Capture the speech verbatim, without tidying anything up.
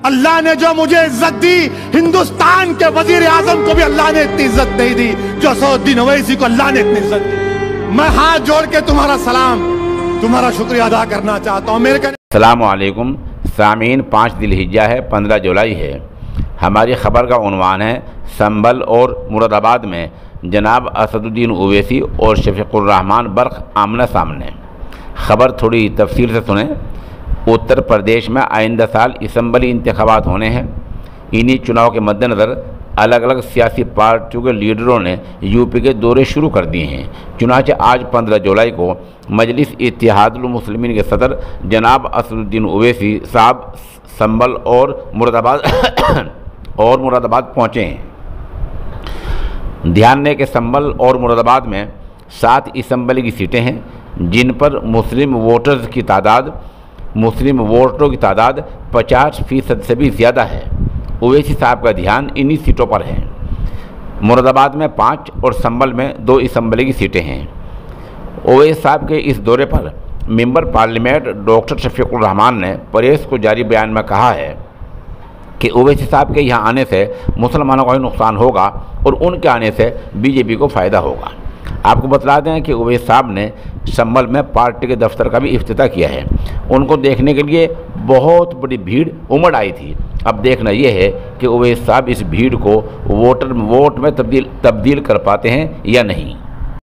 अल्लाह ने जो मुझे इज्जत दी, हिंदुस्तान के वजीर आजम को भी अल्लाह ने इतनी इज्जत नहीं दी जो असदुद्दीन ओवैसी को अल्लाह ने इतनी इज्जत दी। मैं हाथ जोड़ के तुम्हारा सलाम, तुम्हारा शुक्रिया अदा करना चाहता हूँ। मेरे अस्सलामु अलैकुम सामीन, पाँच दिलहिज्जा है, पंद्रह जुलाई है। हमारी ख़बर का उन्वान है संभल और मुरादाबाद में जनाब असदुद्दीन ओवैसी और शफीकुर रहमान बर्क़ आमना सामने। ख़बर थोड़ी तफसील से सुने। उत्तर प्रदेश में आइंदा साल असम्बली इंतखाबात होने हैं। इन्हीं चुनाव के मद्देनज़र अलग अलग सियासी पार्टियों के लीडरों ने यूपी के दौरे शुरू कर दिए हैं। चुनाचे आज पंद्रह जुलाई को मजलिस इत्तेहादुल मुस्लिमीन के सदर जनाब असदुद्दीन ओवैसी साहब संभल और मुरादाबाद और मुरादाबाद पहुँचे हैं। ध्यान दें कि संभल और मुरादाबाद में सात असम्बली की सीटें हैं जिन पर मुस्लिम वोटर्स की तादाद मुस्लिम वोटरों की तादाद पचास फीसद से भी ज़्यादा है। ओवैसी साहब का ध्यान इन्हीं सीटों पर है। मुरादाबाद में पाँच और संभल में दो असम्बली की सीटें हैं। ओवैसी साहब के इस दौरे पर member parliament doctor Shafiqur Rahman ने प्रेस को जारी बयान में कहा है कि ओवैसी साहब के यहाँ आने से मुसलमानों का ही नुकसान होगा और उनके आने से बीजेपी को फ़ायदा होगा। आपको बता दें कि ओवैसी साहब ने संभल में पार्टी के दफ्तर का भी इफ्तिताह किया है। उनको देखने के लिए बहुत बड़ी भीड़ उमड़ आई थी। अब देखना यह है कि ओवैसी साहब इस भीड़ को वोटर वोट में तब्दील तब्दील कर पाते हैं या नहीं।